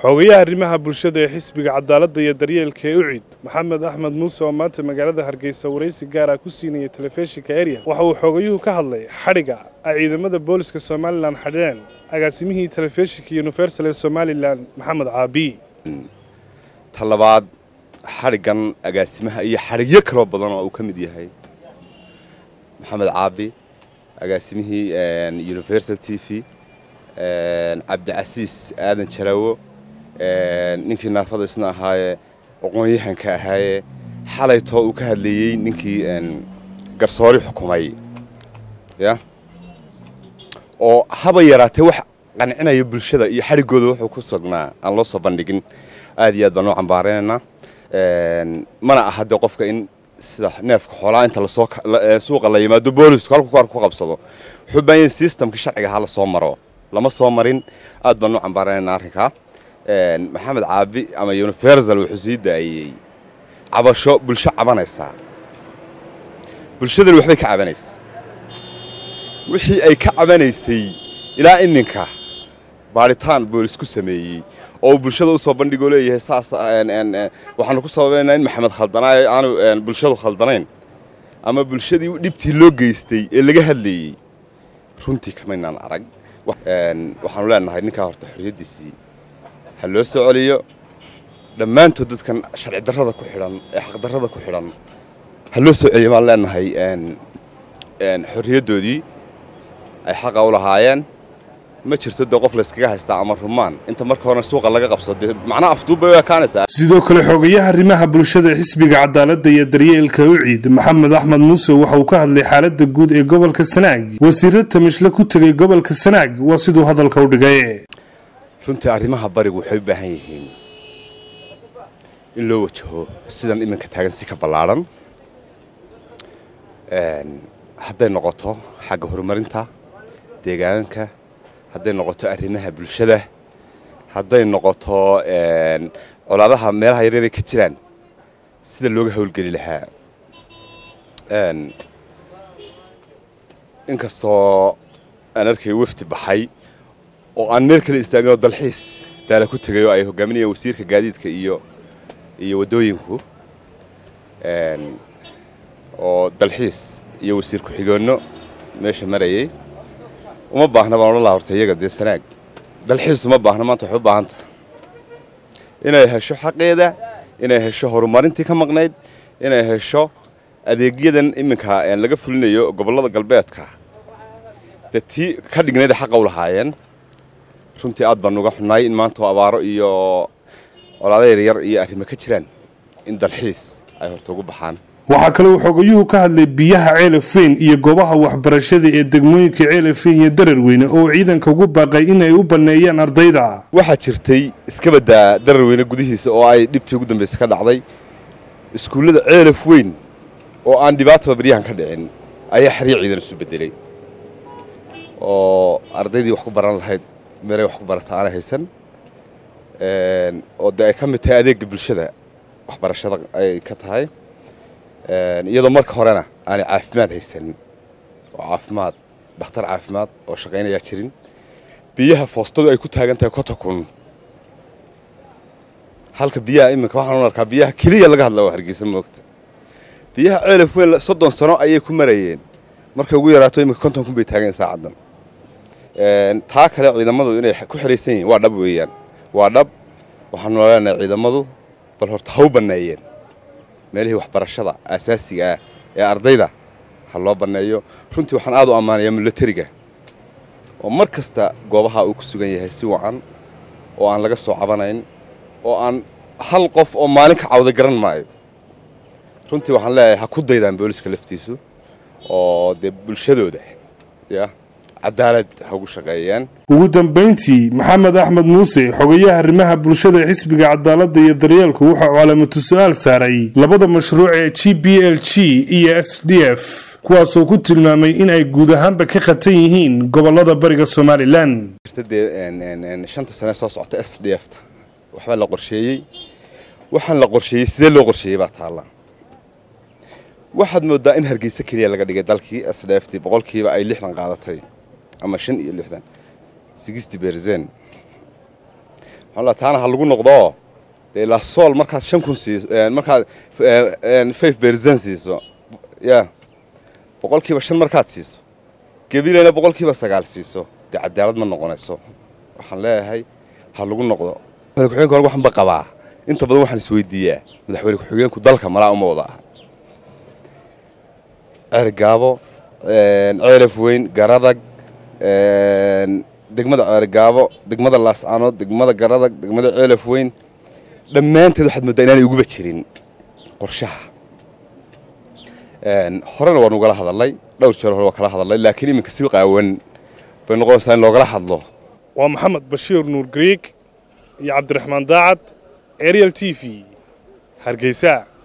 xogayaha arrimaha bulshada ee xisbiga cadaaladda iyo daryeelka ee UCID Maxamed Axmed Muuse oo maanta magaalada Hargeysa wareysi gaar ah ku siinayay telefishinka Ariel waxa uu xogayuhu ka hadlay xariga ciidamada booliska Soomaaliland xadheen agaasimihii telefishinka Universal ee Soomaaliland Maxamed Caabi talabaad xarigan agaasimaha iyo xarigyo kala badan oo uu ka mid yahay Maxamed Caabi agaasimihii Universal TV Cabdicaziis aadan jarawo ninkii naafada isna ahaaye aqoon-yahanka ahaaye xalayto uu ka hadlayay ninkii garsoori xukumay ya oo haba yaraatay wax qancinaya bulshada iyo xarigooda wuxuu ku sugnaa aan loo soo bandhigin aad iyo aad baan u cambaareynaa mana aha de qofka in sida neefka xoolaa inta la soo suuqa la yimaado boolisku halku ku qabsado wuxuu baahan systemka sharciga ha la soo maro lama soo marin aad baan u cambaareynaa arrinka Maxamed Caabi ama Universal wuxuu sii daayay cabasho bulsho cabanaysa bulshada waxbay ka cabanaysaa wixii ay ka cabanaysay ilaa iminka baaritaan boolisku sameeyay oo bulshada u soo bandhigo leeyahay saas waxaan ku sababeynaa in Maxamed khaldanaay aanu bulshadu khaldanayn ama bulshadii dhibtii loo geystay ee laga hadlayay runtii kamaynan arag waxaanu leenahay ninka horta xorriyadiisii ha loo soo celiyo dhammaantood dadkan sharci darrada ku xidhan ee xaq darrada ku xidhan ha loo soo celiyo baan leenahay xorriyadoodii ay xaqa u lahaayeen ma jirto de qof la iskaga haystaa ama rumaan inta marka hore suuqa laga qabsado macnaha afduub bay kaanaysaa sidoo kale xogayaha arrimaha bulshada xisbiga cadaaladda iyo daryeelka UCID Maxamed Axmed Muuse waxa uu ka hadlay xaaladda guud ee gobolka Sanaag wasiirada Tamishle ku tagay gobolka Sanaag waa sidoo hadalka u dhigay runtii arrimaha barigu waxay u baahan yihiin in loo wajaho sidan iminka taagan si ka ballaaran hadday noqoto xagga horumarinta deegaanka hadday noqoto arrimaha bulshada hadday noqoto colaadaha meelaha yaryar ee ka jiraan sida looga hawlgeli lahaa inkastoo aan arkay wafdi baxay oo aan meel kale istaagin oo dalxiis daala ku tagay oo ay hogaaminayeen wasiirka gaadiidka iyo wadooyinku oo dalxiis iyo wasiir ku-xigeenno meesha marayay uma baahna baan oran lahaa horta iyaga dee Sanaag dalxiis uma baahna maanta waxay u baahan tahay inay hesho xaqeeda inay hesho horumarintii ka maqnayd inay hesho adeegyadan iminka laga fulinayo gobollada galbeedka dadkii ka dhigneed xaq u lahaayeen runtii aad baan uga xunaay in maanta abaaro iyo colaado yaryar iyo arrimo ka jiraan in dalxiis ay horta ugu baxaan waxa kale uu xogayuhu ka hadlay biyaha ceelafeen iyo goobaha waxbarashada ee degmooyinka ceelafeen iyo dararweyne oo ciidanka ugu baaqay in ay u baneeyaan ardayda waxa jirtay iska badaa dararweyne gudihiisa oo ay dhibtii ugu dambeysay ka dhacday iskuulada ceelafeen oo aan dhibaato bariyahan ka dhicin ayaa xiriir ciidan isu bedelay oo ardaydii wax ku baran lahayd meelay wax ku barata aan haysan oo ay ka mid tahay adeegga bulshada waxbarashada ay ka tahay iyadoo marka horena aan caafimaad haysan oo caafimaad dhakhtar caafimaad oo shaqeynaya jirin biyaha foostadu ay ku taagan tahay kotakun halka biyaha iminka waxaan arkaa biyaha kaliya laga hadlaa Hargeysa moogta biyaha ceelafeen 30 sano ayay ku marayeen markay ugu yaraato iminka 50 kun bay taagan saacadan taa kale ciidamadu inay ku xireysan yihiin waa dhab weeyaan waa dhab waxaan leenahay ciidamadu bal horta ha u baneeyeen meelihii waxbarashada asaasiga ah ee ardayda ha loo baneeyo runtii waxaan aad u ammaanayaa militariga oo mar kasta goobaha uu ku sugan yahay si wacan oo aan laga soo cabanayn oo aan hal qof oo maalin ka cawda garan maayo runtii waxaan leeyahay ha ku daydaan booliska laftiisu oo de bulshadooda ya cadaalad ha ugu shaqeeyaan ugu dambeyntii Maxamed Axmed Muuse xogayaha arrimaha bulshada xisbiga cadaaladda iyo daryeelka waxa uu calaamatu su'aal saaray labada mashruuc ee GBLG iyo SDF kuwaasoo ku tilmaamay in ay guud ahaanba ka khatan yihiin gobolada bariga Soomaaliland shanta sano soo socota SDF waxba la qorsheeyay waxaan la qorsheeyay sidee loo qorsheeyay baa taala waxaad moodaa in Hargeysa kaliya laga dhigay dalkii SDF boqolkiiba ay 60 qaadatay ama 65 60% waxaan taana ha lagu noqdo la sool markaad 5 siiso markaad 5% siiso ya boqolkiiba 5 markaad siiso gabiilena boqolkiiba 9 siiso cadaalad ma noqonayso waxaan leeyahay ha lagu noqdo madaxweynaha hore waxaan ba qabaa inta badan waxaan isweydiiyaa madaxweynaha ku-xigeenku dalka malaa uma wada ergaabo ceelaf weyn garadag degmada ergaabo degmada laascaanood degmada garadag degmada ceelaf weyn dhammaanteed waxaad moodaa inaanay uguba jirin qorshaha horena waan ugala hadalnay dhowr jeer hore waa kala hadalnay laakiin iminka si qaawan bay noqonaysaa in loogala hadlo waa maxamed bashiir nuur greek iyo cabdiraxmaan daacad Ariel TV Hargeysa.